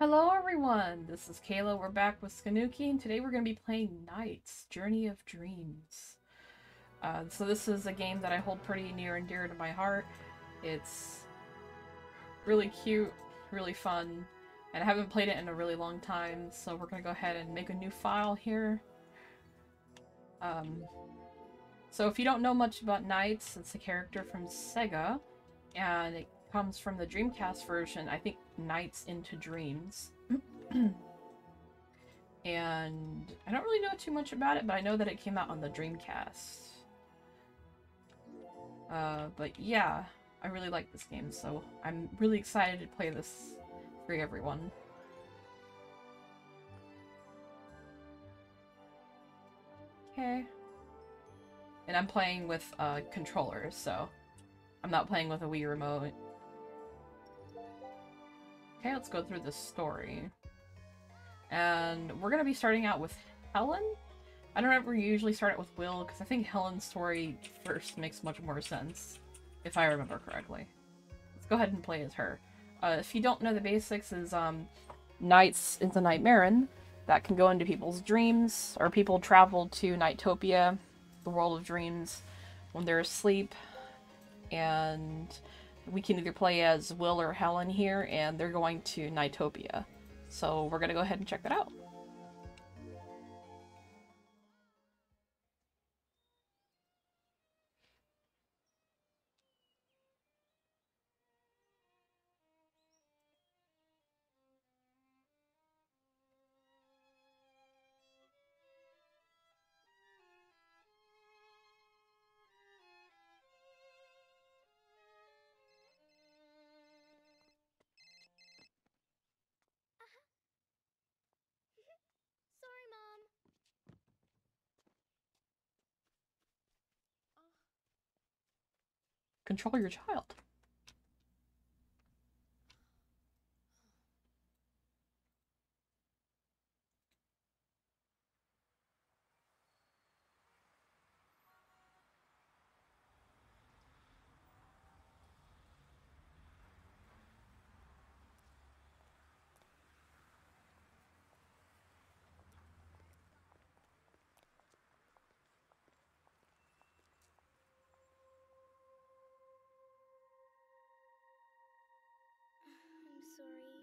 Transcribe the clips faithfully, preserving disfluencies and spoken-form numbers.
Hello everyone, this is Kayla. We're back with Skanuki, and today we're going to be playing Knights, Journey of Dreams. Uh, so this is a game that I hold pretty near and dear to my heart. It's really cute, really fun, and I haven't played it in a really long time, so we're going to go ahead and make a new file here. Um, so if you don't know much about Knights, it's a character from Sega, and it comes from the Dreamcast version, I think Knights into Dreams. And I don't really know too much about it, but I know that it came out on the Dreamcast. Uh, but yeah, I really like this game, so I'm really excited to play this for everyone. Okay. And I'm playing with uh, controllers, so I'm not playing with a Wii remote. Okay, let's go through the story. And we're gonna be starting out with Helen. I don't ever usually start it with Will, because I think Helen's story first makes much more sense, if I remember correctly. Let's go ahead and play as her. Uh, if you don't know the basics, is um, Knights is a Nightmaren that can go into people's dreams, or people travel to Nightopia, the world of dreams, when they're asleep, and we can either play as Will or Helen here, and they're going to Nightopia. So we're gonna go ahead and check that out. Sorry, Mom. Control your child. I'm sorry.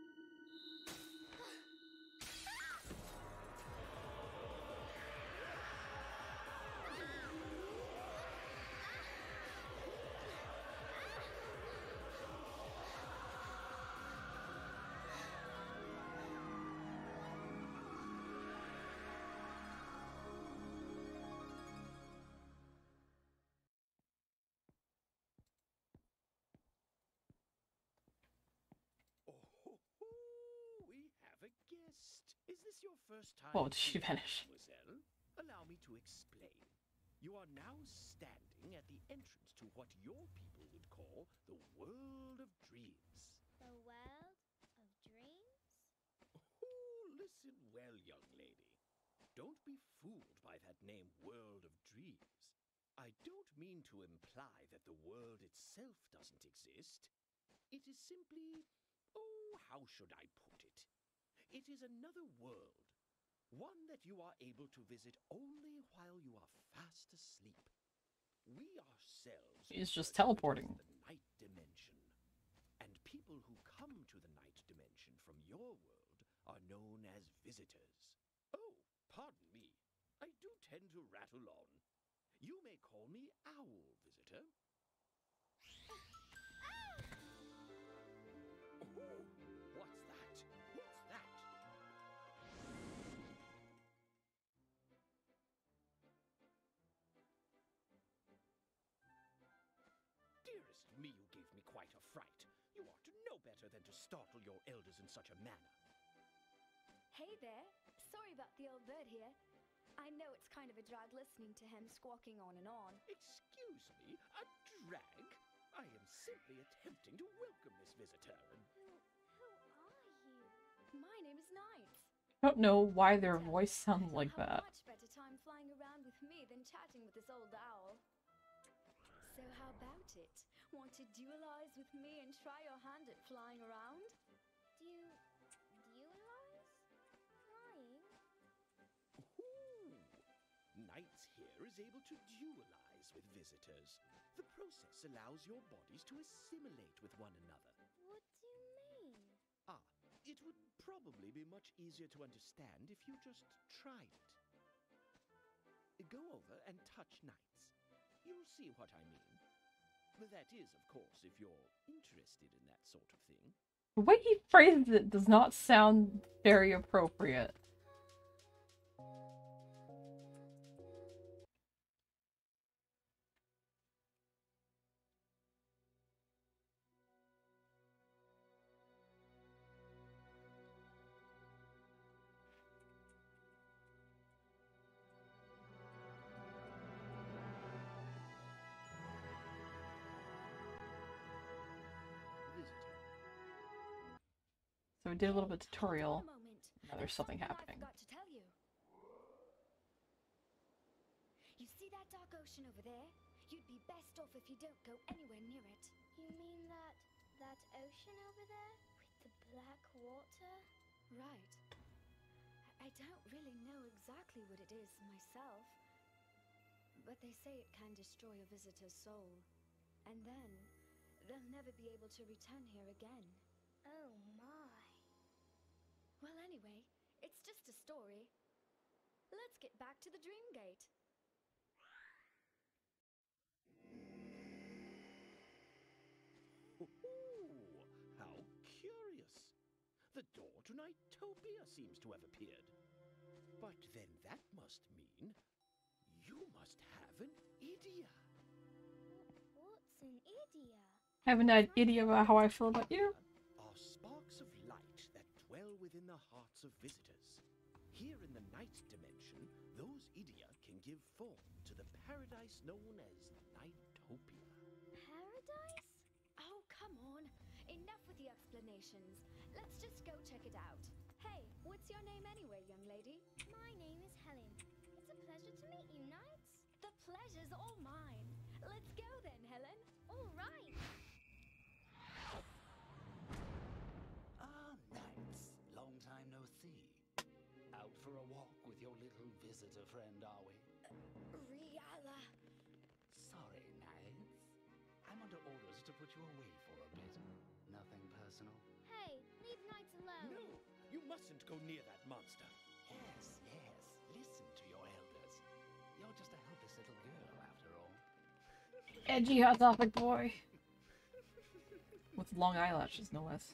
Oh, we have a guest. Is this your first time? Whoa, did she here, vanish? Mademoiselle? Allow me to explain. You are now standing at the entrance to what your people would call the World of Dreams. The world of dreams? Oh, listen well, young lady. Don't be fooled by that name, World of Dreams. I don't mean to imply that the world itself doesn't exist. It is simply, oh, how should I put it? It is another world, one that you are able to visit only while you are fast asleep. We ourselves He's just refer to it teleporting. as the night dimension, and people who come to the night dimension from your world are known as visitors. Oh, pardon me. I do tend to rattle on. You may call me Owl Visitor. Oh, what's that? What's that? Dearest me, you gave me quite a fright. You ought to know better than to startle your elders in such a manner. Hey there. Sorry about the old bird here. I know it's kind of a drag listening to him squawking on and on. Excuse me, a drag? I am simply attempting to welcome this visitor. And Who, who are you? My name is Knight. I don't know why their Tell voice you, sounds you'll like have that. a much better time flying around with me than chatting with this old owl. So how about it? Want to duelize with me and try your hand at flying around? Do you is able to dualize with visitors. The process allows your bodies to assimilate with one another. What do you mean? Ah, it would probably be much easier to understand if you just tried it. Go over and touch Knights. You'll see what I mean. That is, of course, if you're interested in that sort of thing. The way he phrases it does not sound very appropriate. So we did a little bit of tutorial. Hold on a moment. Now there's something I happening. forgot to tell you. You see that dark ocean over there? You'd be best off if you don't go anywhere near it. You mean that that ocean over there with the black water? Right. I I don't really know exactly what it is myself, but they say it can destroy a visitor's soul, and then they'll never be able to return here again. Oh my. Well, anyway, it's just a story. Let's get back to the Dream Gate. Ooh, how curious. The door to Nightopia seems to have appeared. But then that must mean you must have an Idia. What's an idia? I have an idea about how I feel about you. Are sparks of light that dwell within the hearts of visitors. Here in the night dimension, those Idia can give form to the paradise known as Nightopia. Paradise? Oh, come on. Enough with the explanations. Let's just go check it out. Hey, what's your name anyway, young lady? My name is Helen. It's a pleasure to meet you, Knights. The pleasure's all mine. Let's go then, Helen. All right. Ah, Knights. Long time no see. Out for a walk with your little visitor friend, are we? Riala. Sorry, Knights. I'm under orders to put you away for a bit. Nothing personal? Hey, leave Knights alone. No, you mustn't go near that monster. Yes, yes. Listen to your elders. You're just a helpless little girl, after all. Edgy hot topic boy. With long eyelashes, no less.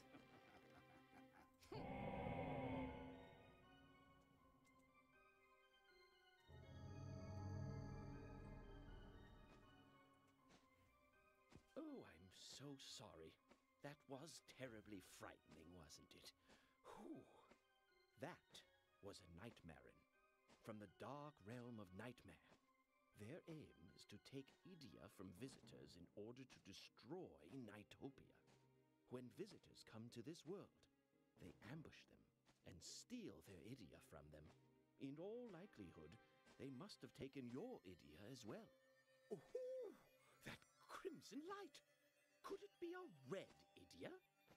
Oh, I'm so sorry. That was terribly frightening, wasn't it? Whew. That was a Nightmarin, from the dark realm of Nightmare. Their aim is to take Idia from visitors in order to destroy Nightopia. When visitors come to this world, they ambush them and steal their Idia from them. In all likelihood, they must have taken your Idia as well. Oh, that crimson light! Could it be a red Idia?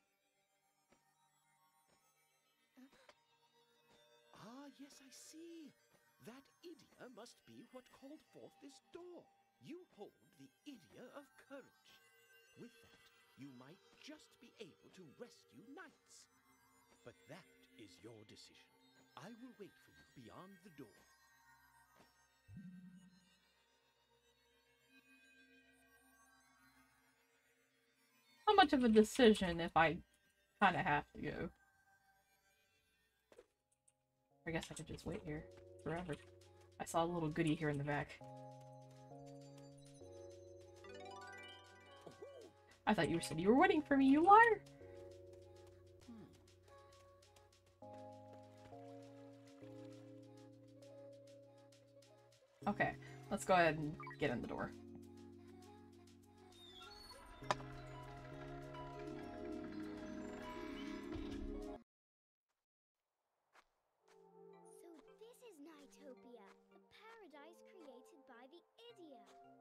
Ah, yes, I see. That Idia must be what called forth this door. You hold the Idia of Courage. With that, you might just be able to rescue Knights. But that is your decision. I will wait for you beyond the door. How much of a decision if I kind of have to go? I guess I could just wait here forever. I saw a little goodie here in the back. I thought you said you were waiting for me, you liar! Okay, let's go ahead and get in the door. So this is Nightopia, a paradise created by the Idia.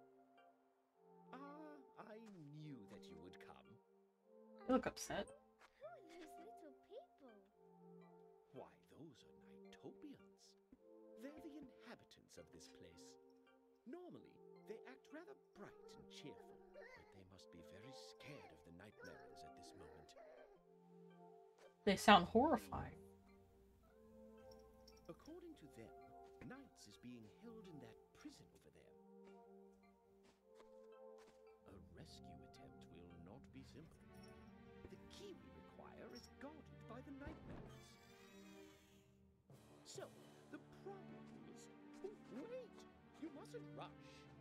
Ah, I knew that you would come. You look upset. Who are those little people? Why, those are Nightopians. They're the inhabitants of this place. Normally, they act rather bright and cheerful, but they must be very scared of the Nightmarons at this moment. They sound horrifying. According to them, Knights is being held in that prison over there. A rescue attempt will not be simple. The key we require is guarded by the Nightmarons. So, the problem is... Oh, wait! You mustn't rush.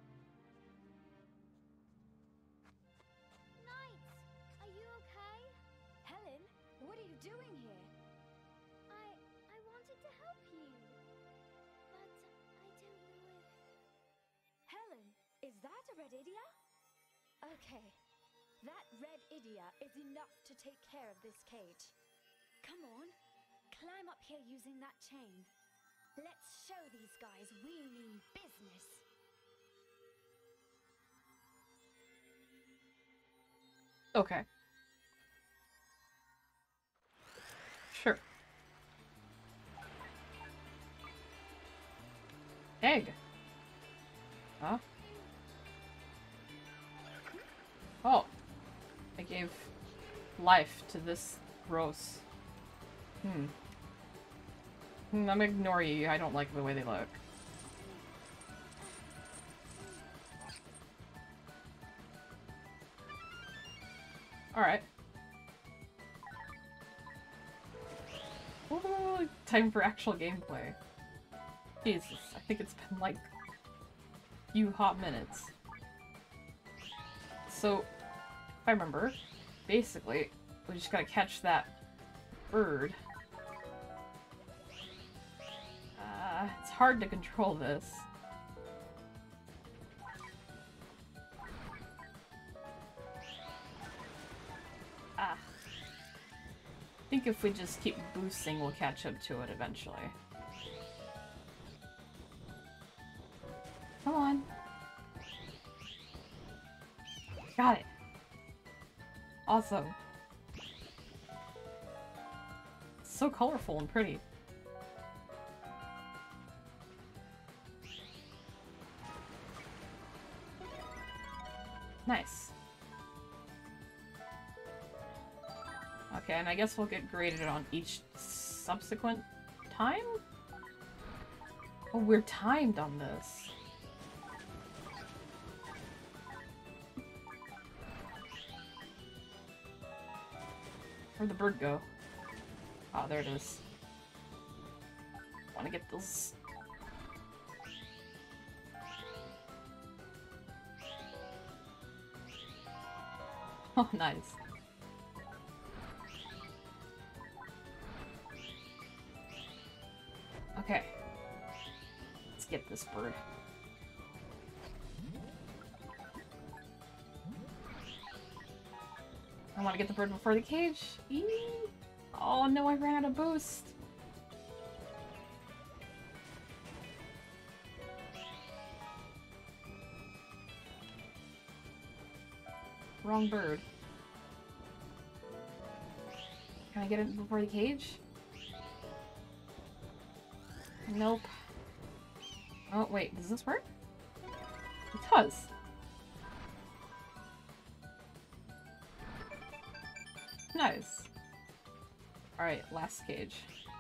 Knights, are you okay? Helen, what are you doing here? I I wanted to help you, but I don't know if... Helen, is that a red idia? Okay, that red idia is enough to take care of this cage. Come on, climb up here using that chain. Let's show these guys we mean business. Okay. Sure. Egg. Huh? Oh. I gave life to this gross. Hmm. Hmm, I'm gonna ignore you. I don't like the way they look. Alright. Ooh, time for actual gameplay. Jesus, I think it's been like a few hot minutes. So, if I remember, basically, we just gotta catch that bird. Uh, it's hard to control this. Ah. I think if we just keep boosting, we'll catch up to it eventually. Come on. Got it. Awesome. It's so colorful and pretty. Nice. Okay, and I guess we'll get graded on each subsequent time? Oh, we're timed on this. Where'd the bird go? Oh, there it is. Want to get those... Oh, nice. Okay. Let's get this bird. I want to get the bird before the cage. Eee. Oh no, I ran out of boost. Wrong bird. Can I get it before the cage? Nope. Oh, wait, does this work? It does. Nice. Alright, last cage.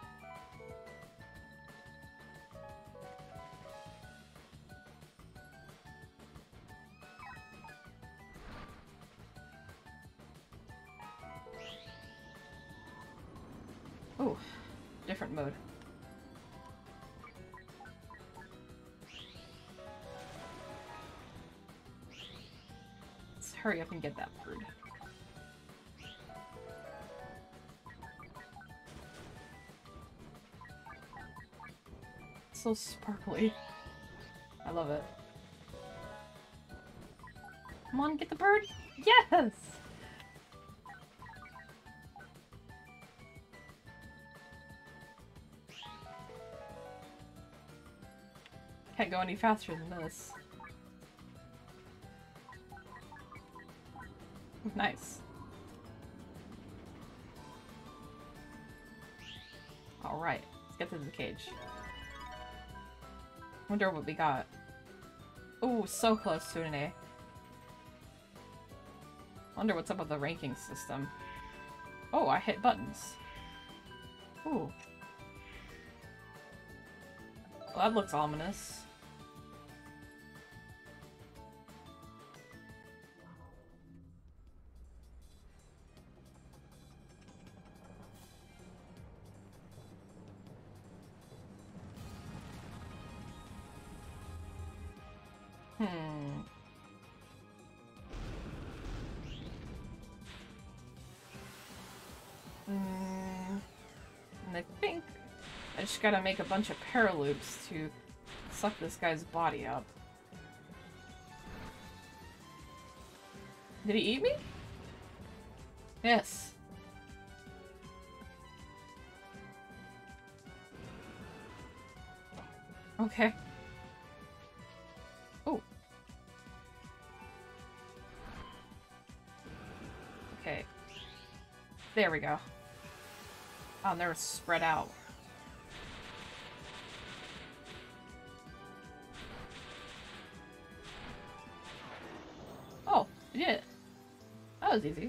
Ooh, different mode. Let's hurry up and get that bird. So sparkly. I love it. Come on, get the bird! Yes! Can't go any faster than this. Nice. Alright, let's get to the cage. Wonder what we got. Ooh, so close to an A. Wonder what's up with the ranking system. Oh, I hit buttons. Ooh. Well, that looks ominous. Hmm. Mm, and I think I just gotta make a bunch of paraloops to suck this guy's body up. Did he eat me? Yes. Okay. Oh. Okay. There we go. Oh, and they're spread out. Oh, I did it. That was easy.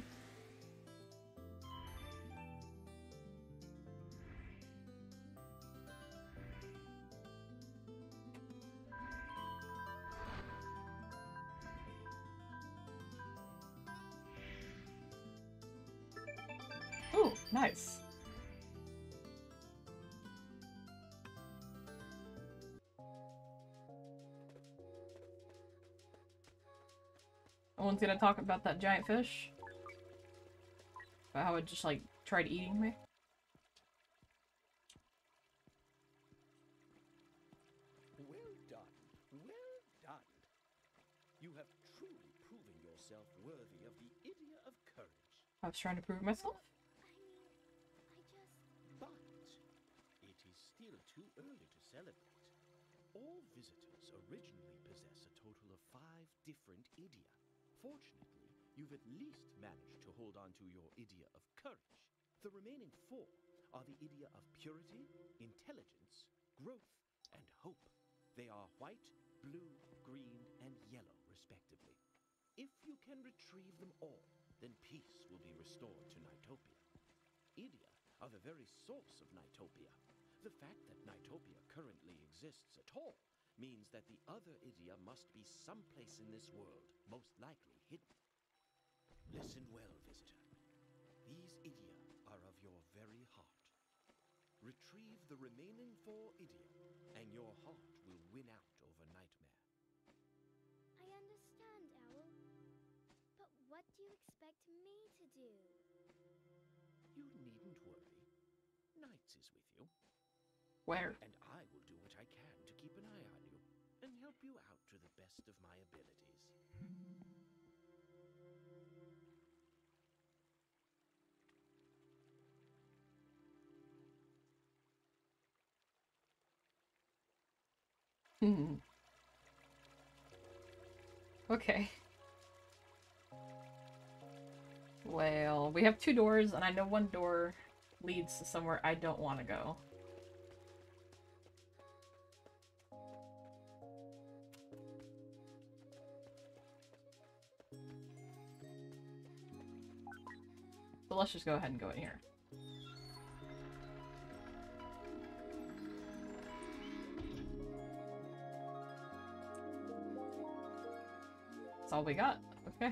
Ooh, nice. No one's gonna talk about that giant fish? About how it just, like, tried eating me? Well done. Well done. You have truly proven yourself worthy of the Idia of Courage. I was trying to prove myself? I mean, I just... But it is still too early to celebrate. All visitors originally possess a total of five different Idia. Fortunately, you've at least managed to hold on to your Idia of Courage. The remaining four are the Idia of Purity, Intelligence, Growth, and Hope. They are white, blue, green, and yellow, respectively. If you can retrieve them all, then peace will be restored to Nightopia. Idia are the very source of Nightopia. The fact that Nightopia currently exists at all means that the other Idia must be someplace in this world, most likely hidden. Listen well, visitor. These Idia are of your very heart. Retrieve the remaining four Idia, and your heart will win out over Nightmare. I understand, Owl. But what do you expect me to do? You needn't worry. Knights is with you. Where? And I will do what I can to keep an eye on you and help you out to the best of my abilities. Hmm. Okay. Well, we have two doors, and I know one door leads to somewhere I don't want to go. So let's just go ahead and go in here. That's all we got. Okay.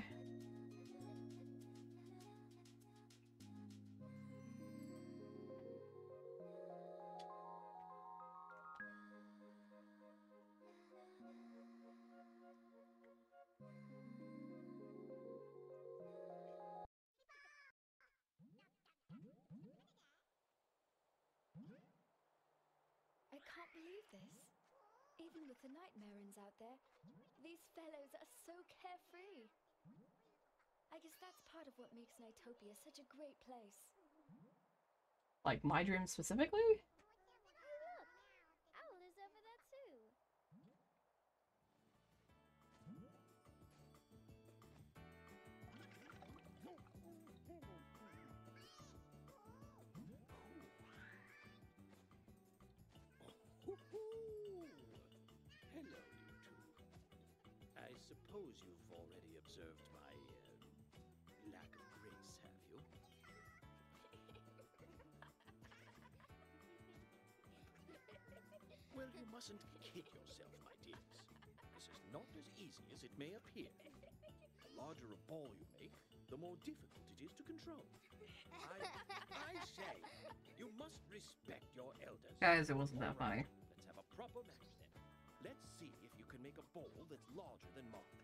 I can't believe this. Even with the Nightmarins out there, these fellows are so carefree. I guess that's part of what makes Nightopia such a great place. Like my dream specifically? Oh, look! Owl is over there too. Hoo-hoo! Hello, you two. suppose you've already observed my uh, lack of grace, have you? Well, you mustn't kid yourself, my dears. This is not as easy as it may appear. The larger a ball you make, the more difficult it is to control. I, I say, you must respect your elders. Guys, it wasn't that All right, funny. let's have a proper match then. Let's see if you can make a ball that's larger than mine.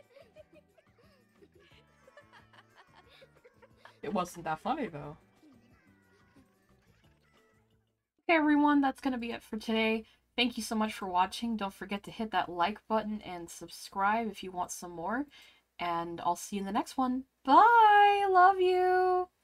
It wasn't that funny, though. Okay, everyone, that's gonna be it for today. Thank you so much for watching. Don't forget to hit that like button and subscribe if you want some more. And I'll see you in the next one. Bye! Love you!